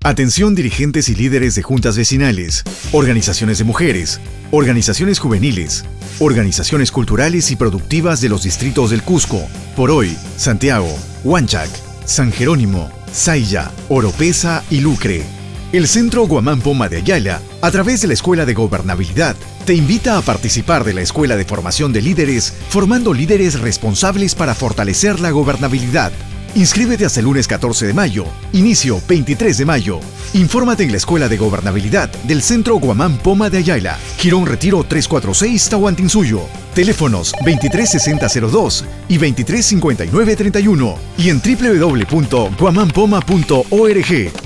Atención dirigentes y líderes de juntas vecinales, organizaciones de mujeres, organizaciones juveniles, organizaciones culturales y productivas de los distritos del Cusco, Poroy, Santiago, Huanchac, San Jerónimo, Saylla, Oropesa y Lucre. El Centro Guamán Poma de Ayala, a través de la Escuela de Gobernabilidad, te invita a participar de la Escuela de Formación de Líderes, formando líderes responsables para fortalecer la gobernabilidad. Inscríbete hasta el lunes 14 de mayo, inicio 23 de mayo. Infórmate en la Escuela de Gobernabilidad del Centro Guamán Poma de Ayala, Girón Retiro 346, Tahuantinsuyo. Teléfonos 236002 y 235931 y en www.guamanpoma.org.